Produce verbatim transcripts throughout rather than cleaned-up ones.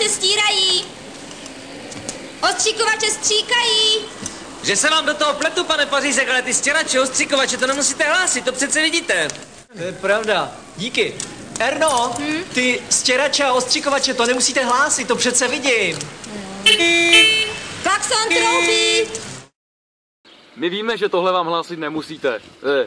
Ostříkovače stírají. Ostříkovače stříkají. Že se vám do toho pletu, pane Pařízek, ale ty stěrače, ostříkovače, to nemusíte hlásit, to přece vidíte. To je pravda. Díky. Erno, hmm? ty stěrače a ostříkovače, to nemusíte hlásit, to přece vidím. Klakson troubí. My víme, že tohle vám hlásit nemusíte. Eh.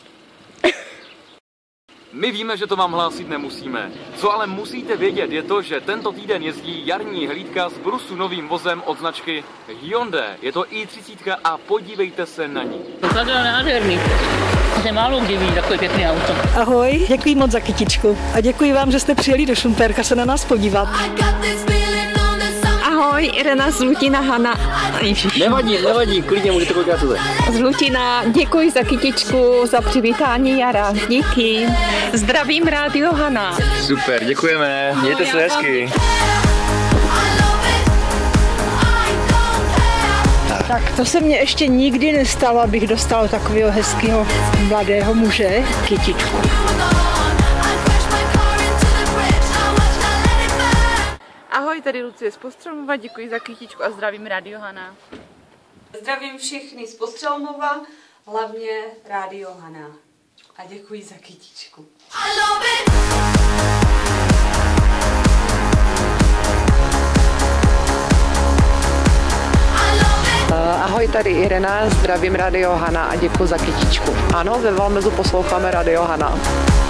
My víme, že to vám hlásit nemusíme. Co ale musíte vědět je to, že tento týden jezdí jarní hlídka s Brusu novým vozem od značky Hyundai. Je to i třicet a podívejte se na ní. To je nádherný. To se málo kdy ví, takové pěkné auto. Ahoj, děkuji moc za kytičku a děkuji vám, že jste přijeli do Šumperka se na nás podívat. Ahoj, Irena z Lutina, Hana. Nevadí, nevadí, klidně můžete kolikrát chcete. Z Lutina, děkuji za kytičku, za přivítání jara. Díky. Zdravím rádio Hana. Super, děkujeme, mějte se hezky. Tak to se mně ještě nikdy nestalo, abych dostala takového hezkého mladého muže kytičku. Ahoj, tady Lucie z Postřelmova, děkuji za kytičku a zdravím rádio Hana. Zdravím všechny z Postřelmova, hlavně rádio Hana. A děkuji za kytičku. Ahoj, tady Irena, zdravím rádio Hana a děkuji za kytičku. Ano, ve Valmezu posloucháme rádio Hana.